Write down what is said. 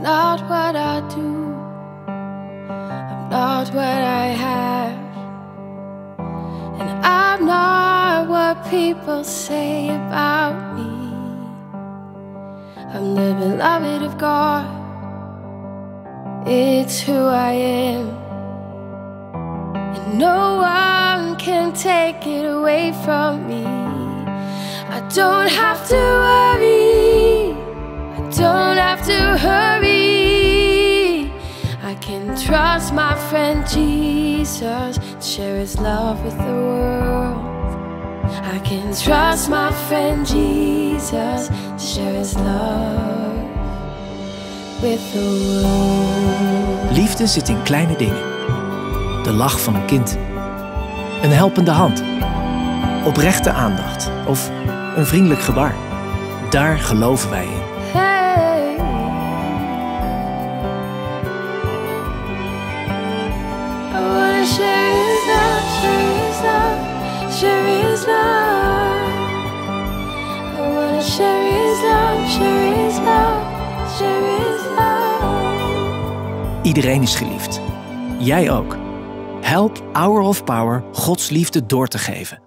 not what I do, I'm not what I have, and I'm not what people say about me. I'm the beloved of God, it's who I am, and no one can take it away from me. I don't have to worry, I don't have to hurry. I can trust my friend Jesus to share his love with the world. I can trust my friend Jesus to share his love with the world. Liefde zit in kleine dingen. De lach van een kind. Een helpende hand. Oprechte aandacht. Of een vriendelijk gebaar. Daar geloven wij in. Hey. I wanna share his love, share his love, share his love. I wanna share his love, share his love, share his love. Iedereen is geliefd. Jij ook. Help Hour of Power Gods liefde door te geven.